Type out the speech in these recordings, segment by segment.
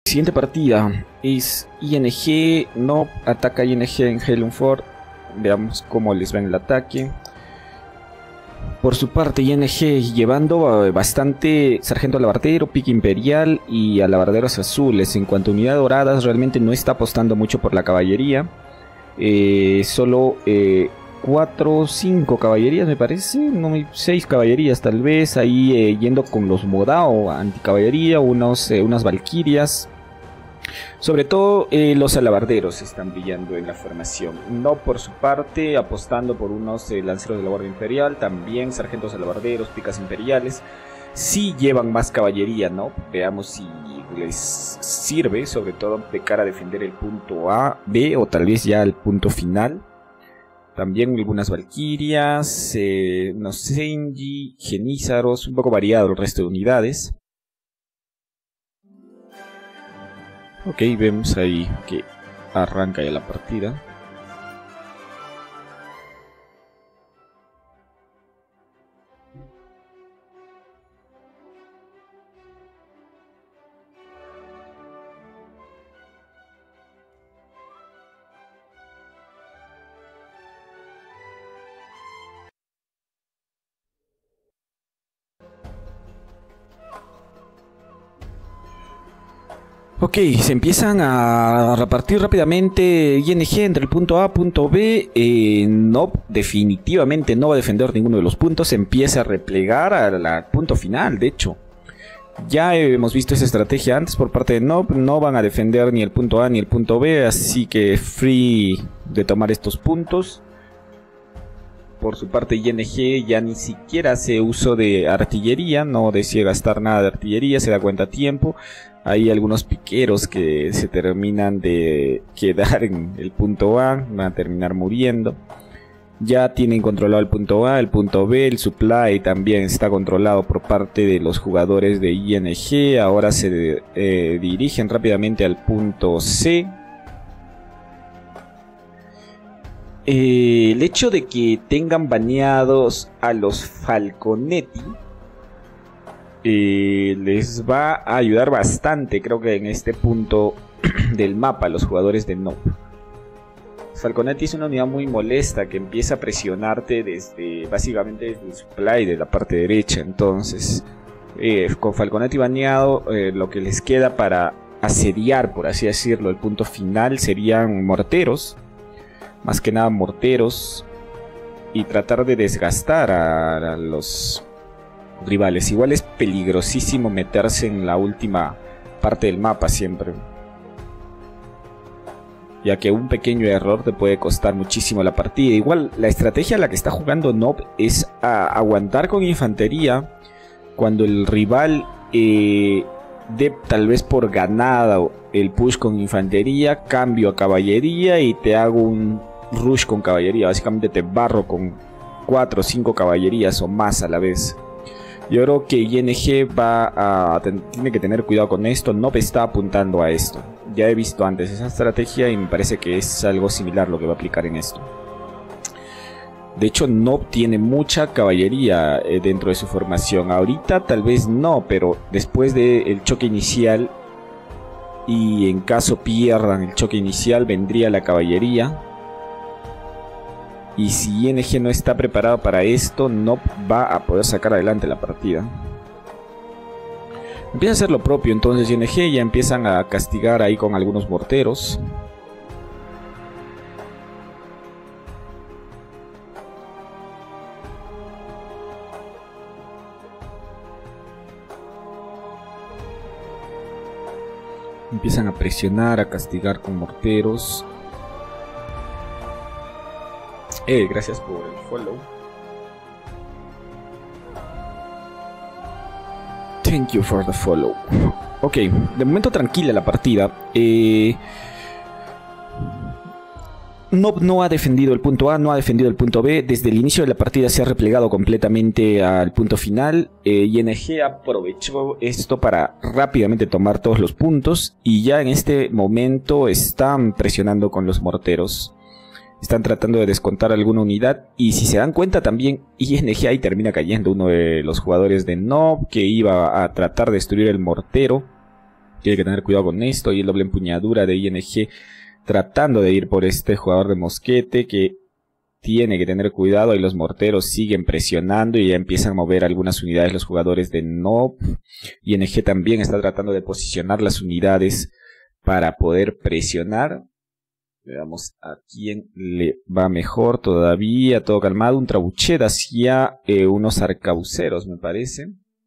Siguiente partida es ING, no ataca ING en Hellenford. Veamos cómo les va en el ataque. Por su parte, ING llevando bastante sargento alabardero, pique imperial y alabarderos azules. En cuanto a unidades doradas, realmente no está apostando mucho por la caballería. Solo 4 o 5 caballerías me parece, no, 6 caballerías tal vez, ahí yendo con los Modao anticaballería, unas valquirias. Sobre todo los alabarderos están brillando en la formación. No, por su parte, apostando por unos lanceros de la Guardia Imperial, también sargentos alabarderos, picas imperiales. Sí llevan más caballería, ¿no? Veamos si les sirve, sobre todo de cara a defender el punto A, B o tal vez ya el punto final. También algunas valquirias, unos Senji, genízaros, un poco variado el resto de unidades. Ok, vemos ahí que arranca ya la partida. Ok, se empiezan a repartir rápidamente ING entre el punto A y punto B. No, definitivamente no va a defender ninguno de los puntos. Se empieza a replegar al punto final, de hecho. Ya hemos visto esa estrategia antes por parte de Nob. No van a defender ni el punto A ni el punto B, así que free de tomar estos puntos. Por su parte, ING ya ni siquiera hace uso de artillería, no decide gastar nada de artillería, se da cuenta a tiempo. Hay algunos piqueros que se terminan de quedar en el punto A, van a terminar muriendo. Ya tienen controlado el punto A, el punto B, el supply también está controlado por parte de los jugadores de ING. Ahora se dirigen rápidamente al punto C. El hecho de que tengan baneados a los Falconetti les va a ayudar bastante, creo que en este punto del mapa, a los jugadores de Nob. Falconetti es una unidad muy molesta que empieza a presionarte básicamente desde el supply de la parte derecha. Entonces, con Falconetti baneado, lo que les queda para asediar, por así decirlo, el punto final serían morteros. Más que nada morteros. Y tratar de desgastar a los rivales. Igual es peligrosísimo meterse en la última parte del mapa siempre, ya que un pequeño error te puede costar muchísimo la partida. Igual la estrategia a la que está jugando Nob es aguantar con infantería cuando el rival dé tal vez por ganada el push con infantería, cambio a caballería y te hago un rush con caballería. Básicamente te barro con 4 o 5 caballerías o más a la vez. Yo creo que ING tiene que tener cuidado con esto. Nob está apuntando a esto. Ya he visto antes esa estrategia y me parece que es algo similar lo que va a aplicar en esto. De hecho, Nob tiene mucha caballería dentro de su formación. Ahorita tal vez no, pero después del choque inicial, y en caso pierdan el choque inicial, vendría la caballería. Y si ING no está preparado para esto, no va a poder sacar adelante la partida. Empieza a hacer lo propio entonces ING, ya empiezan a castigar ahí con algunos morteros. Empiezan a presionar, a castigar con morteros. Gracias por el follow. Thank you for the follow. Ok, de momento tranquila la partida. No ha defendido el punto A, no ha defendido el punto B. Desde el inicio de la partida se ha replegado completamente al punto final. ING aprovechó esto para rápidamente tomar todos los puntos. Y ya en este momento están presionando con los morteros. Están tratando de descontar alguna unidad. Y si se dan cuenta también, ING ahí termina cayendo uno de los jugadores de Nob, que iba a tratar de destruir el mortero. Tiene que tener cuidado con esto. Y el doble empuñadura de ING tratando de ir por este jugador de mosquete que tiene que tener cuidado. Y los morteros siguen presionando y ya empiezan a mover algunas unidades los jugadores de NOB. ING también está tratando de posicionar las unidades para poder presionar. Veamos a quién le va mejor todavía. Todo calmado. Un trabuchet hacia unos arcabuceros, me parece.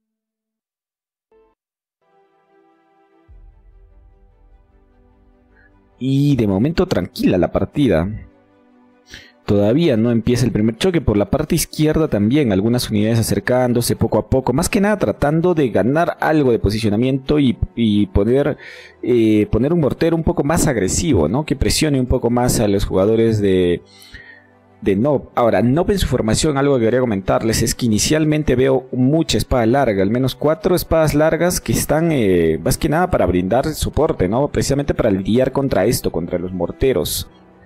Y de momento tranquila la partida. Todavía no empieza el primer choque. Por la parte izquierda también algunas unidades acercándose poco a poco. Más que nada tratando de ganar algo de posicionamiento y poner un mortero un poco más agresivo, ¿no? Que presione un poco más a los jugadores de NOB. Ahora, NOB en su formación, algo que quería comentarles es que inicialmente veo mucha espada larga. Al menos 4 espadas largas que están más que nada para brindar soporte, ¿no? Precisamente para lidiar contra esto, contra los morteros.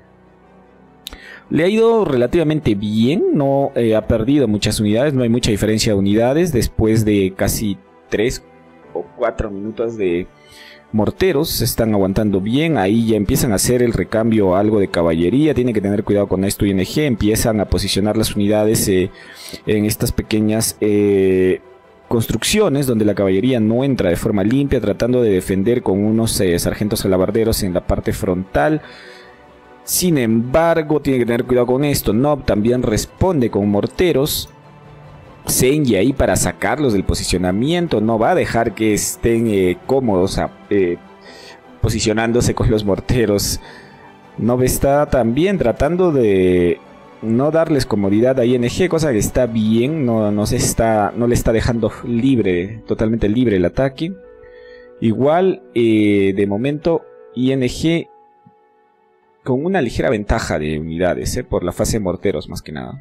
Le ha ido relativamente bien, no ha perdido muchas unidades, no hay mucha diferencia de unidades después de casi 3 o 4 minutos de morteros. Se están aguantando bien, ahí ya empiezan a hacer el recambio algo de caballería, tiene que tener cuidado con esto. ING empiezan a posicionar las unidades en estas pequeñas construcciones donde la caballería no entra de forma limpia, tratando de defender con unos sargentos alabarderos en la parte frontal. Sin embargo, tiene que tener cuidado con esto. NOB también responde con morteros. Zengi ahí para sacarlos del posicionamiento. No va a dejar que estén cómodos posicionándose con los morteros. NOB está también tratando de no darles comodidad a ING, cosa que está bien. No le está dejando totalmente libre el ataque. Igual, de momento, ING con una ligera ventaja de unidades, por la fase de morteros más que nada.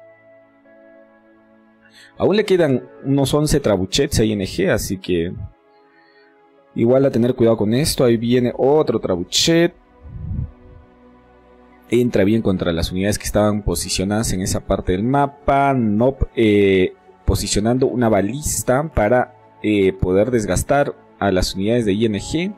Aún le quedan unos 11 trabuchets a ING, así que igual a tener cuidado con esto. Ahí viene otro trabuchet. Entra bien contra las unidades que estaban posicionadas en esa parte del mapa. NOB posicionando una balista para poder desgastar a las unidades de ING.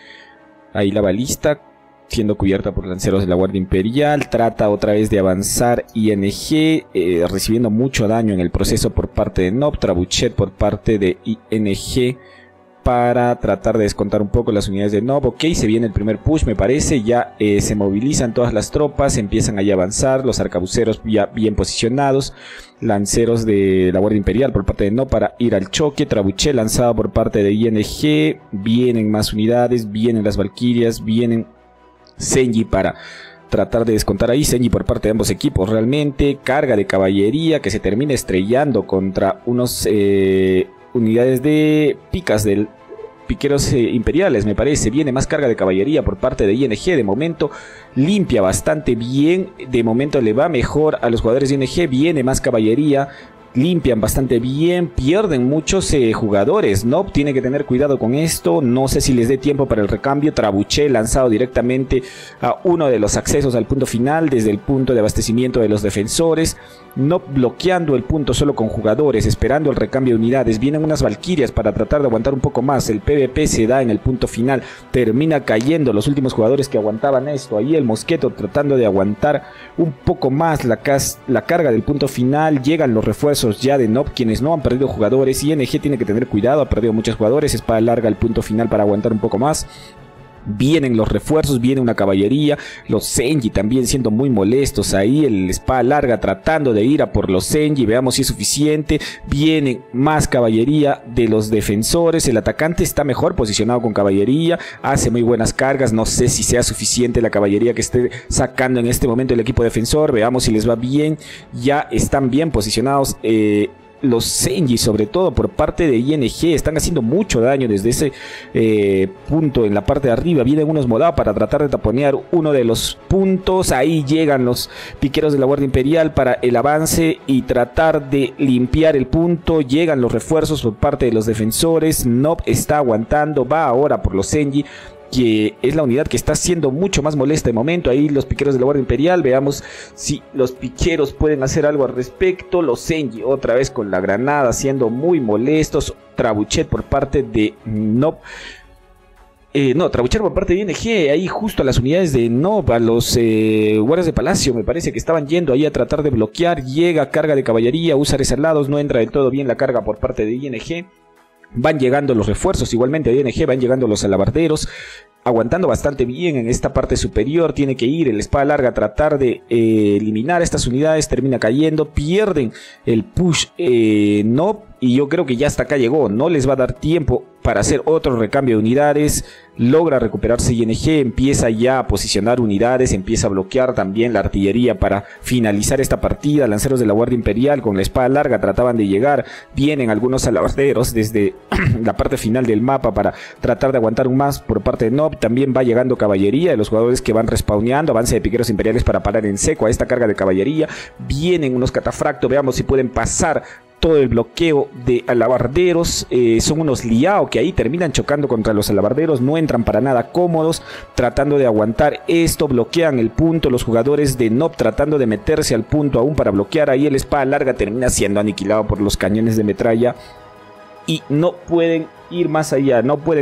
Ahí la balista siendo cubierta por lanceros de la Guardia Imperial. Trata otra vez de avanzar ING, recibiendo mucho daño en el proceso por parte de NOB. Trabuchet por parte de ING para tratar de descontar un poco las unidades de NOB. Ok, se viene el primer push, me parece. Ya se movilizan todas las tropas, empiezan ahí a avanzar. Los arcabuceros ya bien posicionados. Lanceros de la Guardia Imperial por parte de NOB para ir al choque. Trabuchet lanzado por parte de ING. Vienen más unidades, vienen las Valquirias, vienen Zengi para tratar de descontar ahí. Zengi por parte de ambos equipos. Realmente carga de caballería que se termina estrellando contra unos unidades de picas del piqueros imperiales, me parece. Viene más carga de caballería por parte de ING. De momento limpia bastante bien. De momento le va mejor a los jugadores de ING. Viene más caballería. Limpian bastante bien, pierden muchos jugadores. NOB tiene que tener cuidado con esto. No sé si les dé tiempo para el recambio. Trabuchet lanzado directamente a uno de los accesos al punto final, desde el punto de abastecimiento de los defensores. NOB bloqueando el punto solo con jugadores, esperando el recambio de unidades. Vienen unas Valquirias para tratar de aguantar un poco más. El PvP se da en el punto final, termina cayendo los últimos jugadores que aguantaban esto. Ahí el mosqueto tratando de aguantar un poco más la carga del punto final. Llegan los refuerzos ya de NOB, quienes no han perdido jugadores. ING tiene que tener cuidado, ha perdido muchos jugadores. Espada larga al punto final para aguantar un poco más. Vienen los refuerzos, viene una caballería. Los Zengi también siendo muy molestos ahí. El espada larga tratando de ir a por los Zengi. Veamos si es suficiente. Viene más caballería de los defensores. El atacante está mejor posicionado con caballería. Hace muy buenas cargas. No sé si sea suficiente la caballería que esté sacando en este momento el equipo defensor. Veamos si les va bien. Ya están bien posicionados. Los Zengi, sobre todo por parte de ING, están haciendo mucho daño desde ese punto en la parte de arriba. Vienen unos Modao para tratar de taponear uno de los puntos. Ahí llegan los piqueros de la Guardia Imperial para el avance y tratar de limpiar el punto. Llegan los refuerzos por parte de los defensores. NOB está aguantando, va ahora por los Zengi, que es la unidad que está siendo mucho más molesta de momento. Ahí los piqueros de la Guardia Imperial. Veamos si los piqueros pueden hacer algo al respecto. Los Zengi otra vez con la granada siendo muy molestos. Trabuchet por parte de NOB No, trabuchar por parte de ING, ahí justo a las unidades de Nob, a los guardias de palacio, me parece que estaban yendo ahí a tratar de bloquear. Llega carga de caballería, usa reservados, no entra del todo bien la carga por parte de ING. Van llegando los refuerzos igualmente de ING, van llegando los alabarderos, aguantando bastante bien en esta parte superior. Tiene que ir el espada larga a tratar de eliminar estas unidades, termina cayendo, pierden el push Nob, y yo creo que ya hasta acá llegó, no les va a dar tiempo para hacer otro recambio de unidades. Logra recuperarse ING, empieza ya a posicionar unidades, empieza a bloquear también la artillería para finalizar esta partida. Lanceros de la Guardia Imperial con la espada larga trataban de llegar, vienen algunos alabarderos desde la parte final del mapa para tratar de aguantar un más por parte de Nob. También va llegando caballería de los jugadores que van respawneando, avance de piqueros imperiales para parar en seco a esta carga de caballería. Vienen unos catafractos, veamos si pueden pasar todo el bloqueo de alabarderos. Son unos liados que ahí terminan chocando contra los alabarderos, no entran para nada cómodos, tratando de aguantar esto, bloquean el punto, los jugadores de Nob tratando de meterse al punto aún para bloquear. Ahí el espada larga termina siendo aniquilado por los cañones de metralla y no pueden ir más allá, no pueden